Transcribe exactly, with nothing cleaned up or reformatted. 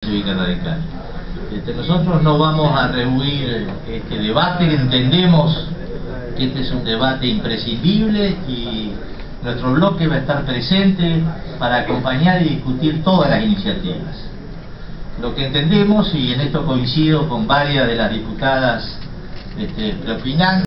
Cívica Radical. Este, nosotros no vamos a rehuir este debate, entendemos que este es un debate imprescindible y nuestro bloque va a estar presente para acompañar y discutir todas las iniciativas. Lo que entendemos, y en esto coincido con varias de las diputadas este, que opinan,